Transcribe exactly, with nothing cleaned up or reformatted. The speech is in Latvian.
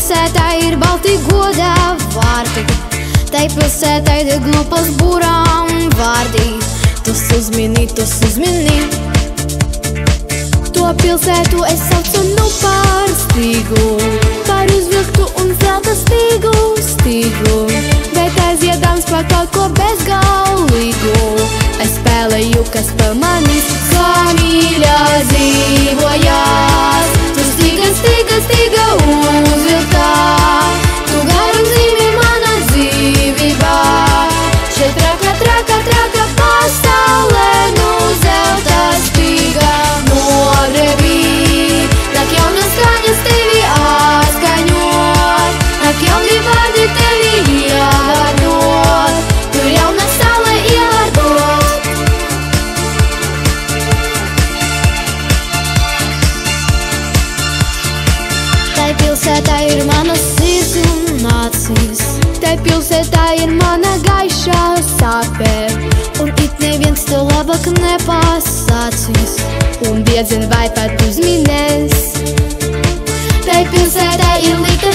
pilsētā ir balti godā vārdi, tai pilsētā ir glupas būrām vārdi. Tus uzmini, tus uzmini. To pilsētu es saucu nu par stīgu, par uzvilktu un zelta stīgu, stīgu. Bet aiziedams par kaut ko bezgalīgu, es spēlēju, kas par manis kā mīļā dzīvojās. Tu stīga, stīga, stīga uzvilktā, tu garam zīmi mana dzīvībā. Šeit traka, traka, traka pasaulē, nu zelta stīga norevī. Nāk jaunas skaņas tevi atskaņot, nāk jauni vārdi tevi ievērot, tur jauna saule ievērot. Tai pilsētā ir mana sirds un acis, tai pilsētā ir mana gaišā sāpe, un it neviens to labāk nepasācis, un diezin vai pat uzminēs. Tai pilsētā ir līta